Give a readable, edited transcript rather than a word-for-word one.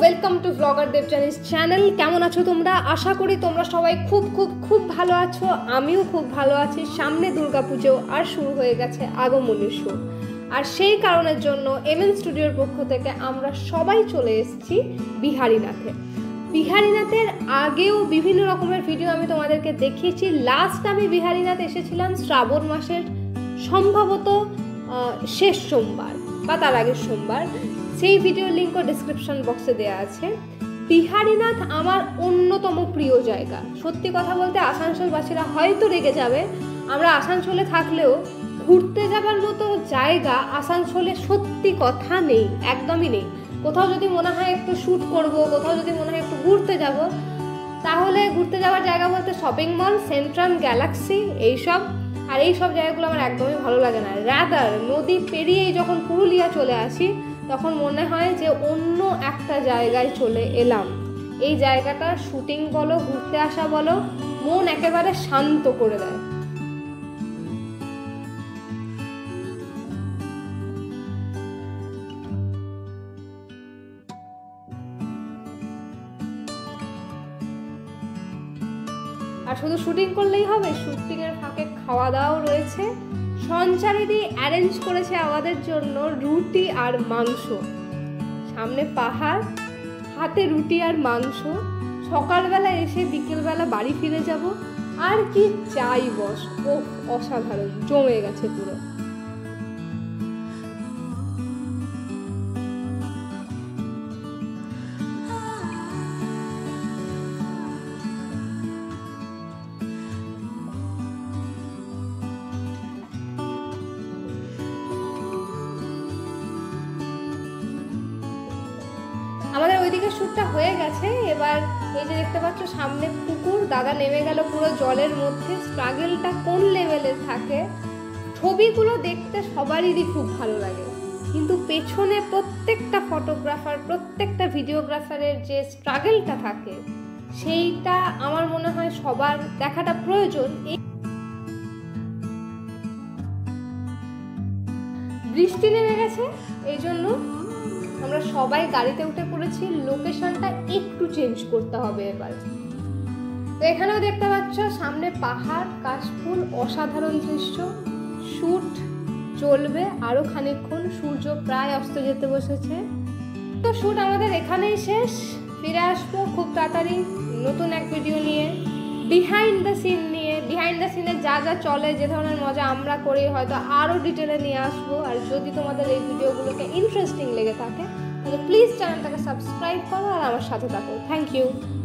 Welcome to blogger Debjani's channel. কেমন আছো তোমরা? আশা করি তোমরা সবাই খুব খুব খুব ভালো আছো। আমিও খুব ভালো আছি। সামনে দুর্গাপুজো আর শুরু হয়ে গেছে আগমনীর শো, আর সেই কারণের জন্য এমএন স্টুডিওর পক্ষ থেকে আমরা সবাই চলে এসেছি বিহারীনাথে। বিহারীনাথের আগেও বিভিন্ন রকমের ভিডিও আমি তোমাদেরকে দেখিয়েছি। লাস্ট আমি বিহারীনাথ এসেছিলাম শ্রাবণ মাসের সম্ভবত শেষ সোমবার বা তার আগের সোমবার। সেই ভিডিওর লিঙ্কও ডিসক্রিপশন বক্সে দেওয়া আছে। বিহারীনাথ আমার অন্যতম প্রিয় জায়গা। সত্যি কথা বলতে আসানসোলবাসীরা হয়তো রেগে যাবে, আমরা আসানসোলে থাকলেও ঘুরতে যাবার মতো জায়গা আসানসোলে সত্যি কথা নেই, একদমই নেই। কোথাও যদি মনে হয় একটু শ্যুট করব, কোথাও যদি মনে হয় একটু ঘুরতে যাব, তাহলে ঘুরতে যাওয়ার জায়গা বলতে শপিং মল, সেন্ট্রাল, গ্যালাক্সি, এইসব। আর এইসব জায়গাগুলো আমার একদমই ভালো লাগে না। রাদার নদী পেরিয়েই যখন পুরুলিয়া চলে আসি তখন মনে হয় যে অন্য একটা জায়গায় চলে এলাম। এই জায়গাটা শুটিং বলো, ঘুরতে আসা বলো, মন একেবারে শান্ত করে দেয়। আর শুধু শুটিং করলেই হবে, শুটিংয়ের ফাঁকে খাওয়া দাওয়াও রয়েছে। সঞ্চারিদি অ্যারেঞ্জ করেছে আমাদের জন্য রুটি আর মাংস। সামনে পাহাড়, হাতে রুটি আর মাংস। সকালবেলা এসে বিকেলবেলা বাড়ি ফিরে যাব। আর কি চাই বস, ও অসাধারণ, জমে গেছে পুরো। আমাদের ওইদিকে শ্যুটটা হয়ে গেছে। এবার এই যে দেখতে পাচ্ছ সামনে পুকুর, দাদা নেমে গেল পুরো জলের মধ্যে। স্ট্রাগলটা কোন লেভেলের থাকে, ছবিগুলো দেখতে সবারই খুব ভালো লাগে, কিন্তু পেছনে প্রত্যেকটা ফটোগ্রাফার, প্রত্যেকটা ভিডিওগ্রাফারের যে স্ট্রাগলটা থাকে সেইটা আমার মনে হয় সবার দেখাটা প্রয়োজন। বৃষ্টি নেমে গেছে, এই জন্য আমরা সবাই গাড়িতে উঠে পড়েছি। লোকেশনটা একটু চেঞ্জ করতে হবে এবার। তো এখানেও দেখতে পাচ্ছ সামনে পাহাড়, কাশফুল, অসাধারণ দৃশ্য। শ্যুট চলবে আরও খানিকক্ষণ, সূর্য প্রায় অস্ত যেতে বসেছে। তো শ্যুট আমাদের এখানেই শেষ। ফিরে আসবো খুব তাড়াতাড়ি নতুন এক ভিডিও নিয়ে, বিহাইন্ড দ্য সিন নিয়ে। বিহাইন্ড দ্য সিনে যা যা চলে, যে ধরনের মজা আমরা করি, হয়তো আরও ডিটেলে নিয়ে আসবো। আর যদি তোমাদের এই ভিডিওগুলোকে ইন্টারেস্টিং লেগে থাকে তাহলে প্লিজ চ্যানেলটাকে সাবস্ক্রাইব করো আর আমার সাথে থাকো। Thank you.